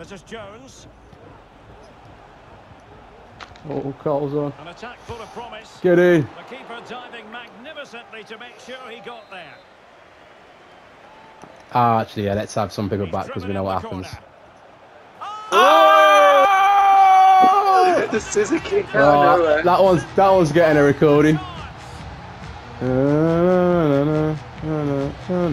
This is Jones. Oh, Carl's on. An attack full of promise. Get in. The keeper diving magnificently to make sure he got there. Ah, actually, yeah, let's have some bigger back because we know what happens. Oh! The scissor kick out of nowhere. That one's getting a recording.